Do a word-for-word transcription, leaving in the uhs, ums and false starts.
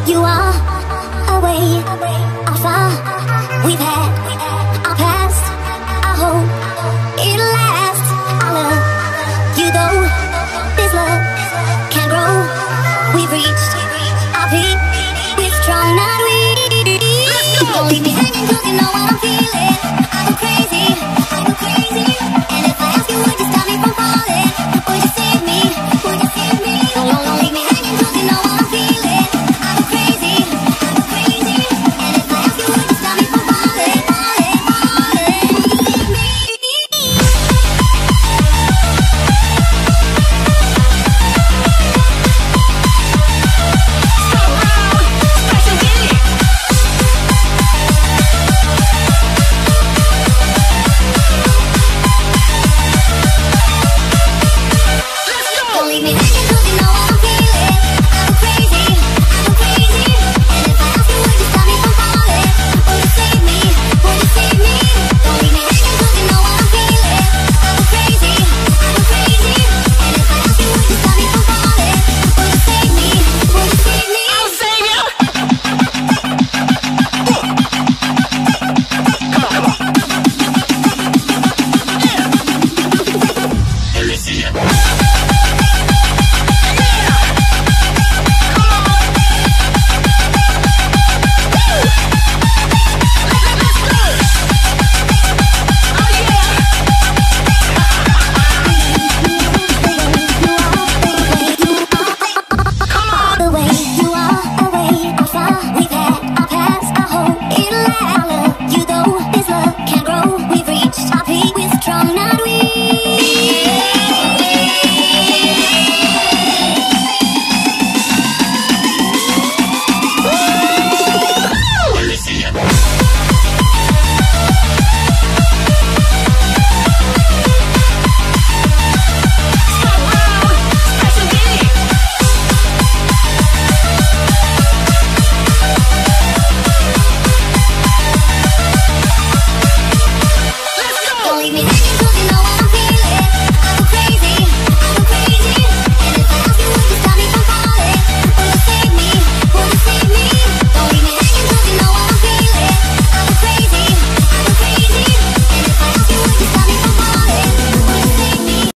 You are away, afar. We've had our past. I hope it'll last. I love you though. This love can grow. We've reached our peak. We're strong, not weak. Don't leave me hanging 'cause you know what I'm feeling.